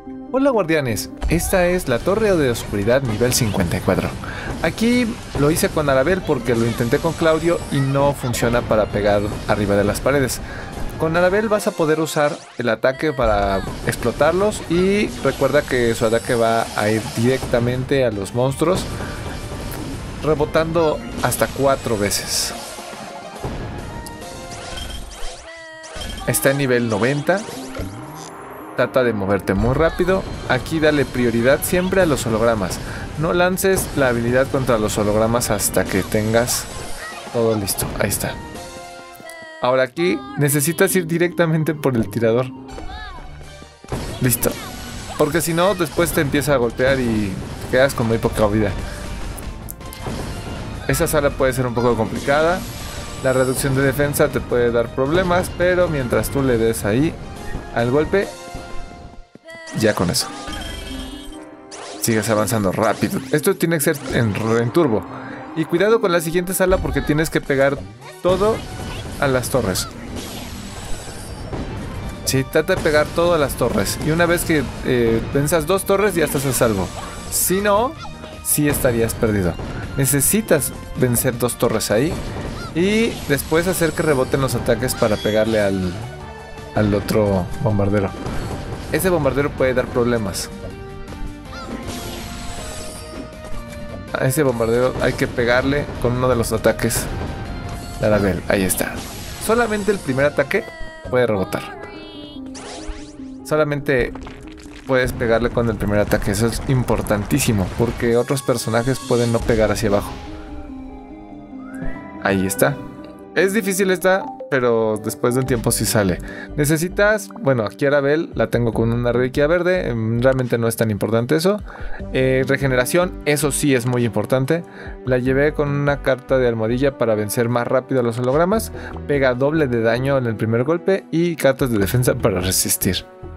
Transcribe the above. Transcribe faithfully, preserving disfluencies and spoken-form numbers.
Hola guardianes, esta es la Torre de Oscuridad nivel cincuenta y cuatro. Aquí lo hice con Arabel porque lo intenté con Claudio y no funciona para pegar arriba de las paredes. Con Arabel vas a poder usar el ataque para explotarlos y recuerda que su ataque va a ir directamente a los monstruos, rebotando hasta cuatro veces. Está en nivel noventa. Trata de moverte muy rápido. Aquí dale prioridad siempre a los hologramas. No lances la habilidad contra los hologramas hasta que tengas todo listo. Ahí está. Ahora aquí necesitas ir directamente por el tirador. Listo. Porque si no, después te empieza a golpear y te quedas con muy poca vida. Esa sala puede ser un poco complicada. La reducción de defensa te puede dar problemas, pero mientras tú le des ahí al golpe, ya con eso sigues avanzando rápido. Esto tiene que ser en, en turbo. Y cuidado con la siguiente sala porque tienes que pegar todo a las torres. Sí, trata de pegar todo a las torres. Y una vez que eh, venzas dos torres ya estás a salvo. Si no, sí estarías perdido. Necesitas vencer dos torres ahí y después hacer que reboten los ataques para pegarle al, al otro bombardero. Ese bombardero puede dar problemas. A ese bombardero hay que pegarle con uno de los ataques de Arabel. Ahí está. Solamente el primer ataque puede rebotar. Solamente puedes pegarle con el primer ataque. Eso es importantísimo porque otros personajes pueden no pegar hacia abajo. Ahí está. Es difícil esta, pero después de un tiempo sí sale. Necesitas, bueno, aquí Arabel la tengo con una reliquia verde. Realmente no es tan importante eso. Eh, regeneración, eso sí es muy importante. La llevé con una carta de almohadilla para vencer más rápido a los hologramas. Pega doble de daño en el primer golpe y cartas de defensa para resistir.